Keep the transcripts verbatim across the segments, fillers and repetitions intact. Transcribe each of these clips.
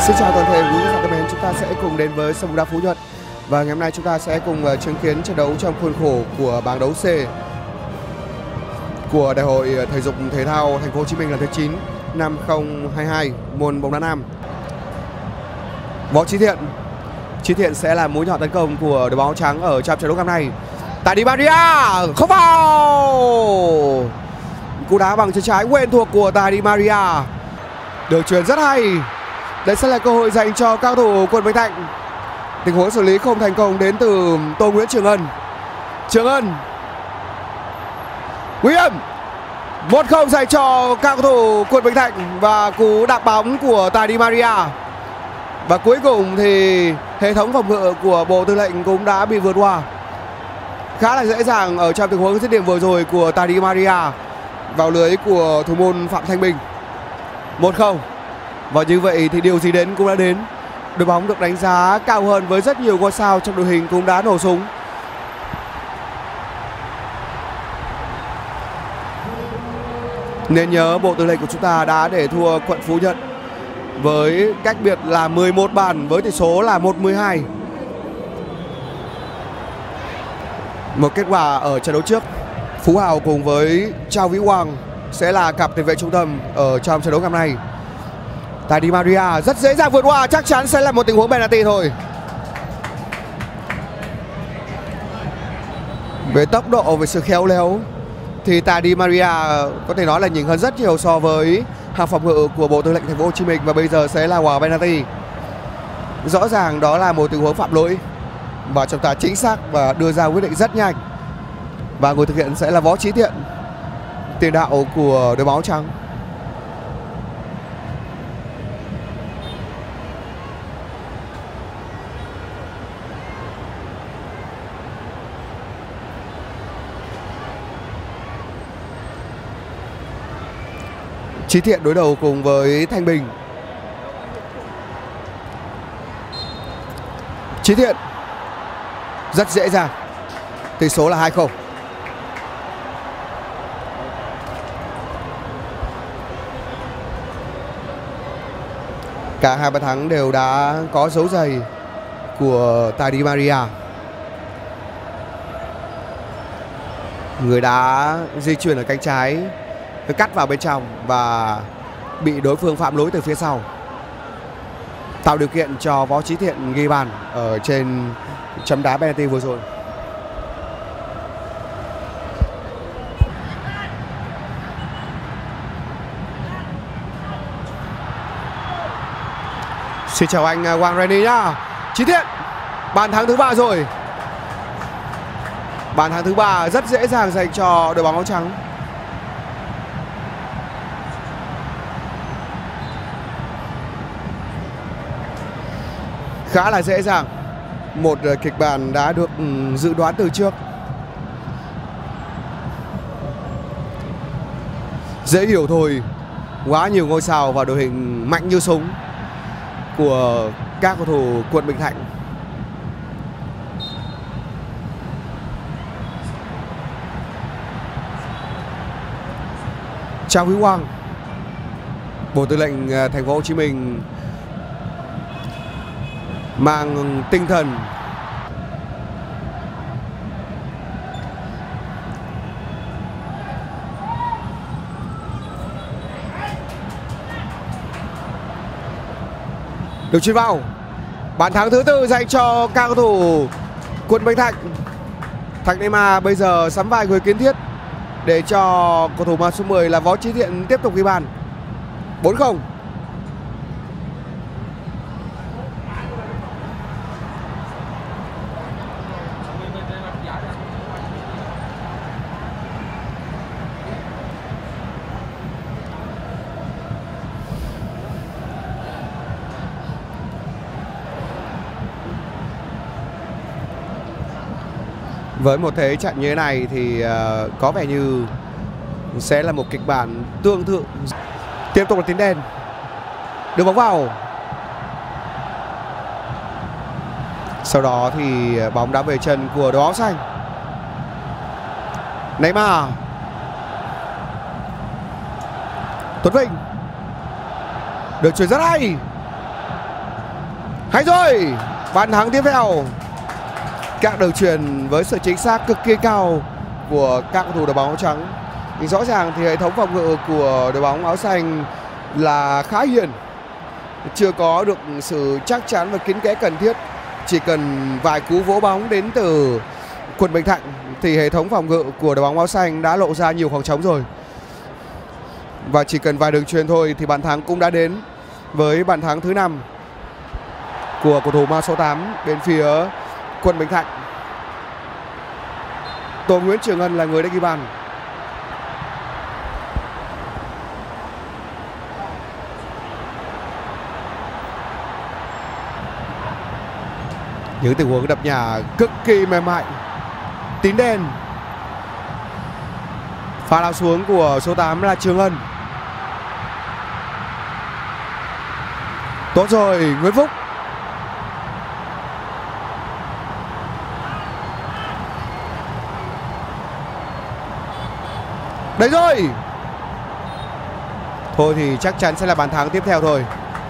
Xin chào toàn thể quý vị thân mến, chúng ta sẽ cùng đến với sân bóng đá Phú Nhuận và ngày hôm nay chúng ta sẽ cùng uh, chứng kiến trận đấu trong khuôn khổ của bảng đấu C của Đại hội Thể dục Thể thao Thành phố Hồ Chí Minh lần thứ chín năm hai không hai hai môn bóng đá nam. Võ Chí Thiện, Chí Thiện sẽ là mũi nhọn tấn công của đội bóng áo trắng ở trong trận đấu năm nay. Tại Di Maria không vào, cú đá bằng chân trái quen thuộc của Tại Di Maria, được chuyền rất hay. Đây sẽ là cơ hội dành cho các cầu thủ quận Bình Thạnh. Tình huống xử lý không thành công đến từ Tô Nguyễn Trường Ân. Trường Ân, nguy hiểm, một không dành cho các cầu thủ quận Bình Thạnh và cú đạp bóng của Tại Di Maria. Và cuối cùng thì hệ thống phòng ngự của Bộ Tư lệnh cũng đã bị vượt qua khá là dễ dàng ở trong tình huống dứt điểm vừa rồi của Tại Di Maria vào lưới của thủ môn Phạm Thanh Bình. Một không. Và như vậy thì điều gì đến cũng đã đến. Đội bóng được đánh giá cao hơn với rất nhiều ngôi sao trong đội hình cũng đã nổ súng. Nên nhớ Bộ Tư lệnh của chúng ta đã để thua quận Phú Nhuận với cách biệt là mười một bàn với tỷ số là một mười hai. Một kết quả ở trận đấu trước, Phú Hào cùng với Trao Vĩ Hoàng sẽ là cặp tiền vệ trung tâm ở trong trận đấu ngày hôm nay. Tại Di Maria rất dễ dàng vượt qua, chắc chắn sẽ là một tình huống penalty thôi. Về tốc độ, về sự khéo léo thì Tại Di Maria có thể nói là nhỉnh hơn rất nhiều so với hàng phòng ngự của Bộ Tư lệnh Thành phố Hồ Chí Minh, và bây giờ sẽ là quả penalty. Rõ ràng đó là một tình huống phạm lỗi và trọng tài chính xác và đưa ra quyết định rất nhanh. Và người thực hiện sẽ là Võ Chí Thiện, tiền đạo của đội bóng áo trắng. Chí Thiện đối đầu cùng với Thanh Bình. Chí Thiện rất dễ dàng, tỷ số là hai không. Cả hai bàn thắng đều đã có dấu giày của Tại Di Maria. Người đá di chuyển ở cánh trái, cắt vào bên trong và bị đối phương phạm lỗi từ phía sau, tạo điều kiện cho Võ Chí Thiện ghi bàn ở trên chấm đá penalty vừa rồi. Xin chào anh Hoàng Renny nhá. Chí Thiện, bàn thắng thứ ba rồi. Bàn thắng thứ ba rất dễ dàng dành cho đội bóng áo trắng. Khá là dễ dàng, một kịch bản đã được dự đoán từ trước. Dễ hiểu thôi, quá nhiều ngôi sao và đội hình mạnh như súng của các cầu thủ quận Bình Thạnh. Trao Vĩ Hoàng, Bộ Tư lệnh Thành phố Hồ Chí Minh mang tinh thần được chuyền vào. Bàn thắng thứ tư dành cho các cầu thủ quận Bình Thạnh. Thành Neymar bây giờ sắm vai người kiến thiết để cho cầu thủ mang số mười là Võ Chí Thiện tiếp tục ghi bàn. Bốn không. Với một thế trận như thế này thì uh, có vẻ như sẽ là một kịch bản tương tự. Tiếp tục là tín đen, đưa bóng vào. Sau đó thì bóng đã về chân của đội áo xanh. Neymar, Tuấn Vinh, được chuyền rất hay. Hay rồi, bàn thắng tiếp theo. Các đường chuyền với sự chính xác cực kỳ cao của các cầu thủ đội bóng áo trắng. Thì rõ ràng thì hệ thống phòng ngự của đội bóng áo xanh là khá hiền, chưa có được sự chắc chắn và kín kẽ cần thiết. Chỉ cần vài cú vỗ bóng đến từ Quận Bình Thạnh thì hệ thống phòng ngự của đội bóng áo xanh đã lộ ra nhiều khoảng trống rồi. Và chỉ cần vài đường chuyền thôi thì bàn thắng cũng đã đến, với bàn thắng thứ năm của cầu thủ mang số tám bên phía Quận Bình Thạnh. Tô Nguyễn Trường Ân là người đã ghi bàn. Những tình huống đập nhà cực kỳ mềm mại. Tín đen. Pha lao xuống của số tám là Trường Ân. Tốt rồi, Nguyễn Phúc. Đấy rồi. Thôi thì chắc chắn sẽ là bàn thắng tiếp theo thôi.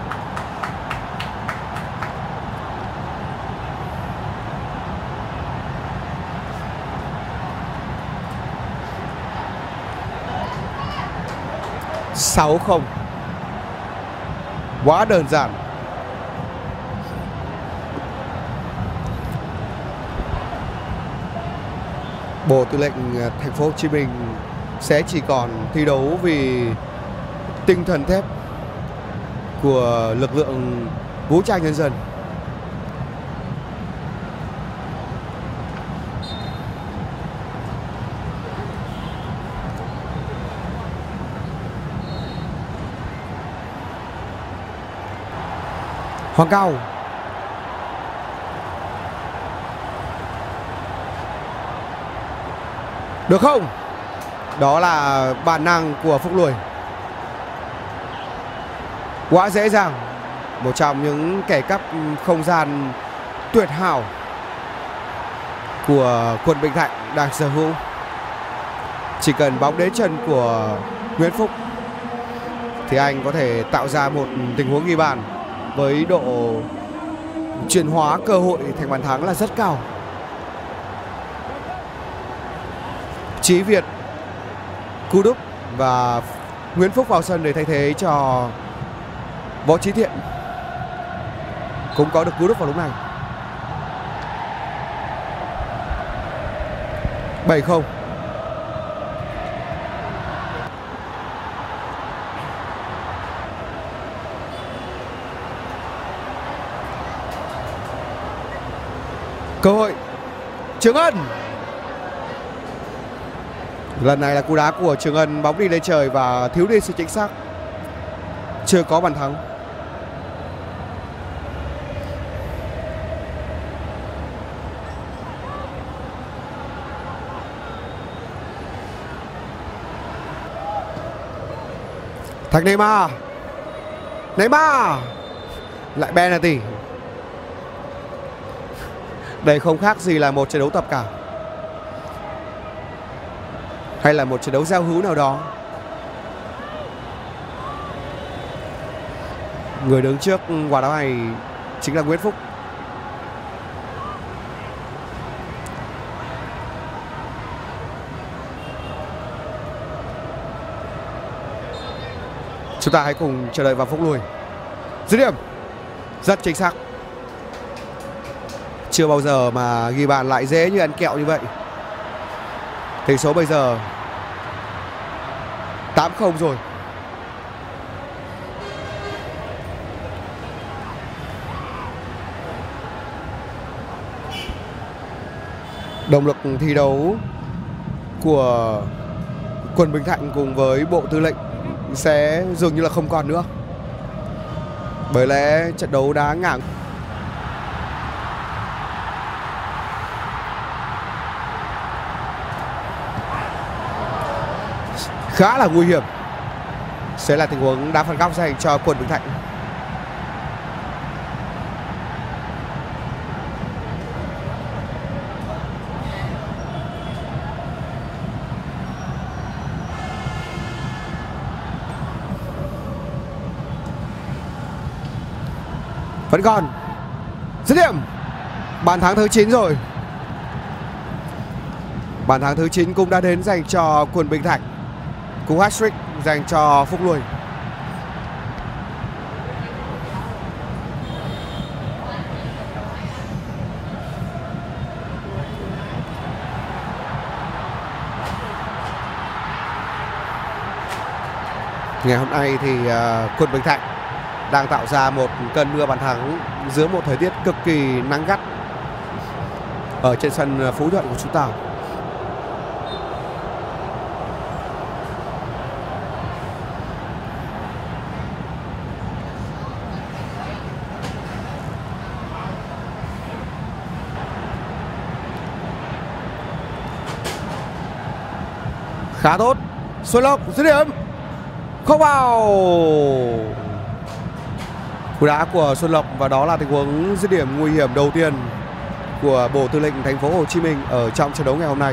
sáu không. Quá đơn giản. Bộ Tư lệnh Thành phố Hồ Chí Minh sẽ chỉ còn thi đấu vì tinh thần thép của lực lượng vũ trang nhân dân. Hoàng Cao. Được không? Đó là bản năng của Phúc Lùi. Quá dễ dàng. Một trong những kẻ cắp không gian tuyệt hảo của Quận Bình Thạnh đang sở hữu. Chỉ cần bóng đến chân của Nguyễn Phúc thì anh có thể tạo ra một tình huống ghi bàn với độ chuyển hóa cơ hội thành bàn thắng là rất cao. Chí Việt, Cú Đúc và Nguyễn Phúc vào sân để thay thế cho Võ Chí Thiện. Cũng có được cú đúc vào lúc này. bảy không. Cơ hội Trường Ân. Lần này là cú đá của Trường Ân, bóng đi lên trời và thiếu đi sự chính xác. Chưa có bàn thắng. Thằng Neymar. Neymar lại penalty. Đây không khác gì là một trận đấu tập cả, hay là một trận đấu giao hữu nào đó. Người đứng trước quả đá này chính là Nguyễn Phúc. Chúng ta hãy cùng chờ đợi vào Phúc Lùi. Dứt điểm rất chính xác. Chưa bao giờ mà ghi bàn lại dễ như ăn kẹo như vậy. Tỷ số bây giờ tám không rồi. Động lực thi đấu của Quận Bình Thạnh cùng với Bộ Tư lệnh sẽ dường như là không còn nữa. Bởi lẽ trận đấu đá ngang khá là nguy hiểm. Sẽ là tình huống đá phạt góc dành cho Quận Bình Thạnh. Vẫn còn Dứt điểm. Bàn thắng thứ chín rồi. Bàn thắng thứ chín cũng đã đến dành cho Quận Bình Thạnh. Cú hat-trick dành cho Phúc Luôi. Ngày hôm nay thì uh, Quận Bình Thạnh đang tạo ra một cơn mưa bàn thắng giữa một thời tiết cực kỳ nắng gắt ở trên sân Phú Nhuận của chúng ta. Khá tốt. Xuân Lộc dứt điểm. Không vào. Cú đá của Xuân Lộc và đó là tình huống dứt điểm nguy hiểm đầu tiên của Bộ Tư lệnh Thành phố Hồ Chí Minh ở trong trận đấu ngày hôm nay.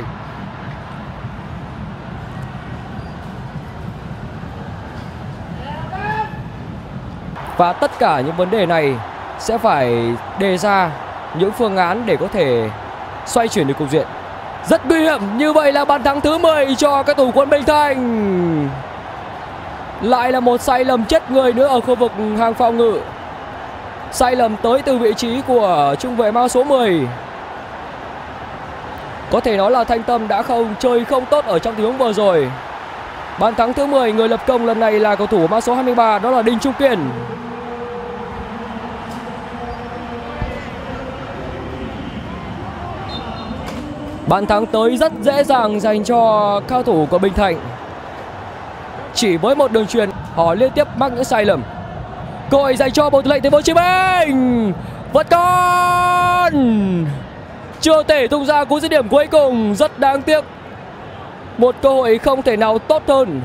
Và tất cả những vấn đề này sẽ phải đề ra những phương án để có thể xoay chuyển được cục diện. Rất nguy hiểm. Như vậy là bàn thắng thứ mười cho các thủ Quận Bình Thạnh. Lại là một sai lầm chết người nữa ở khu vực hàng phòng ngự. Sai lầm tới từ vị trí của trung vệ mang số mười. Có thể nói là Thanh Tâm đã không chơi không tốt ở trong tình huống vừa rồi. Bàn thắng thứ mười, người lập công lần này là cầu thủ mang số hai mươi ba, đó là Đinh Trung Kiên. Bàn thắng tới rất dễ dàng dành cho cao thủ của Bình Thạnh. Chỉ với một đường chuyền, họ liên tiếp mắc những sai lầm. Cơ hội dành cho Bộ Tư lệnh Thành phố Hồ Chí Minh. Vẫn còn. Chưa thể tung ra cú dứt điểm cuối cùng, rất đáng tiếc. Một cơ hội không thể nào tốt hơn.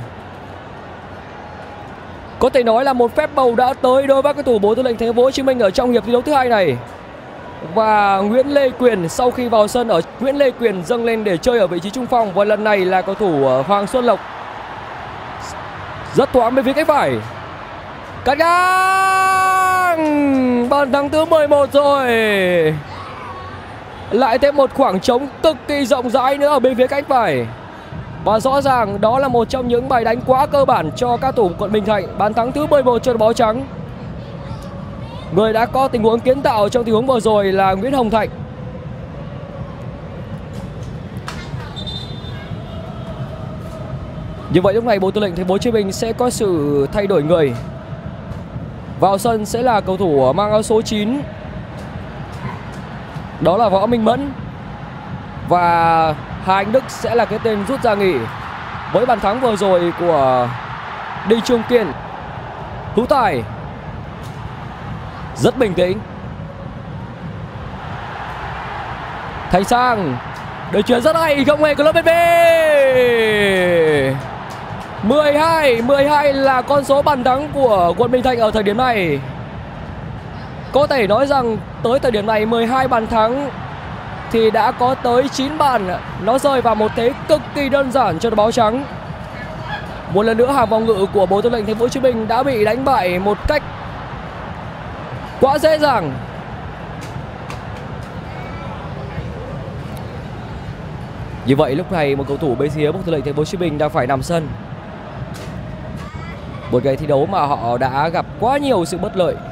Có thể nói là một phép bầu đã tới đối với các thủ Bộ Tư lệnh Thành phố Hồ Chí Minh ở trong hiệp thi đấu thứ hai này. Và Nguyễn Lê Quyền sau khi vào sân ở Nguyễn Lê Quyền dâng lên để chơi ở vị trí trung phong, và lần này là cầu thủ Hoàng Xuân Lộc. Rất thoáng bên phía cánh phải. Cắt ngang. Bàn thắng thứ mười một rồi. Lại thêm một khoảng trống cực kỳ rộng rãi nữa ở bên phía cánh phải. Và rõ ràng đó là một trong những bài đánh quá cơ bản cho các thủ Quận Bình Thạnh. Bàn thắng thứ mười một cho đội báo trắng. Người đã có tình huống kiến tạo trong tình huống vừa rồi là Nguyễn Hồng Thạnh. Như vậy lúc này Bộ Tư lệnh Thành phố Hồ Chí Minh sẽ có sự thay đổi người. Vào sân sẽ là cầu thủ mang áo số chín, đó là Võ Minh Mẫn. Và Hà Anh Đức sẽ là cái tên rút ra nghỉ. Với bàn thắng vừa rồi của Đinh Trung Kiên, Hữu Tài rất bình tĩnh. Thành Sang đội chuyền rất hay, không hề có lỗi bên về. mười hai mười hai là con số bàn thắng của Quận Bình Thạnh ở thời điểm này. Có thể nói rằng tới thời điểm này mười hai bàn thắng thì đã có tới chín bàn nó rơi vào một thế cực kỳ đơn giản cho đội báo trắng. Một lần nữa hàng phòng ngự của Bộ Tư lệnh Thành phố Hồ Chí Minh đã bị đánh bại một cách quá dễ dàng. Như vậy lúc này một cầu thủ bên phía Bộ Tư lệnh Thành phố Hồ Chí Minh đang phải nằm sân. Một ngày thi đấu mà họ đã gặp quá nhiều sự bất lợi.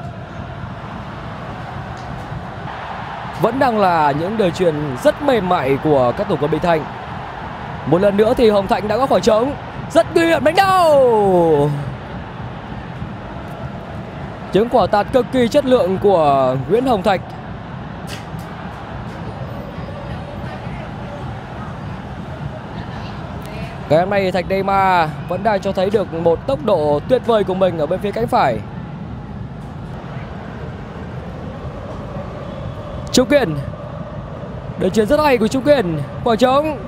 Vẫn đang là những đường chuyền rất mềm mại của các thủ của Bình Thạnh. Một lần nữa thì Hồng Thạnh đã có khoảng trống. Rất nguy hiểm, đánh đầu. Những quả tạt cực kỳ chất lượng của Nguyễn Hồng Thạch. Ngày hôm nay Thạch Neymar vẫn đang cho thấy được một tốc độ tuyệt vời của mình ở bên phía cánh phải. Trung Kiên, đường chuyền rất hay của Trung Kiên, khoảng trống.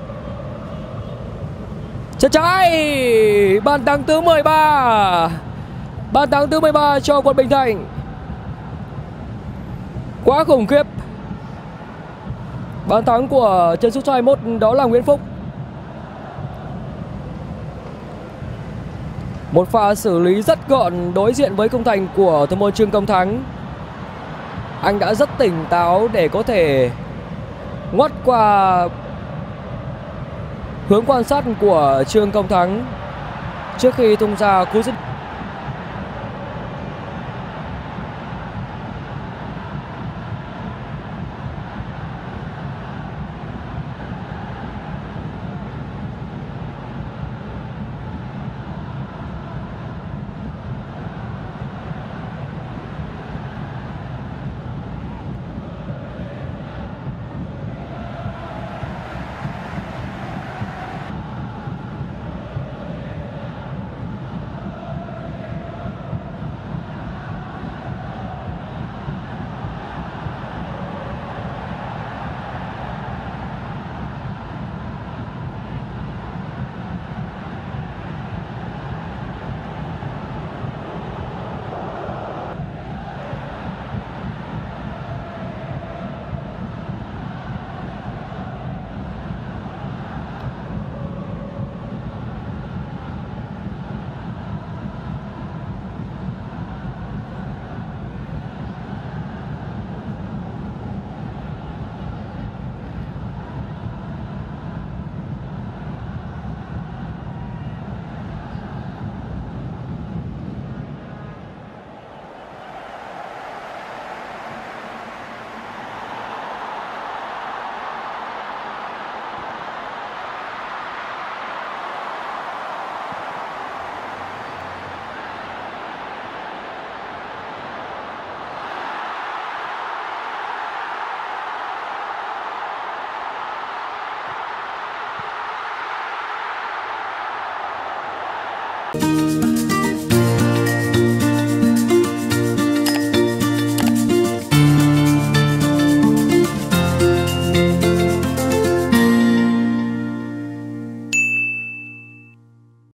Chân trái, bàn thắng thứ mười ba. Bàn thắng thứ mười ba cho Quận Bình Thạnh. Quá khủng khiếp. Bàn thắng của chân sút số hai mươi mốt đó là Nguyễn Phúc. Một pha xử lý rất gọn đối diện với khung thành của thủ môn Trương Công Thắng. Anh đã rất tỉnh táo để có thể ngoắt qua hướng quan sát của Trương Công Thắng trước khi tung ra cú dứt.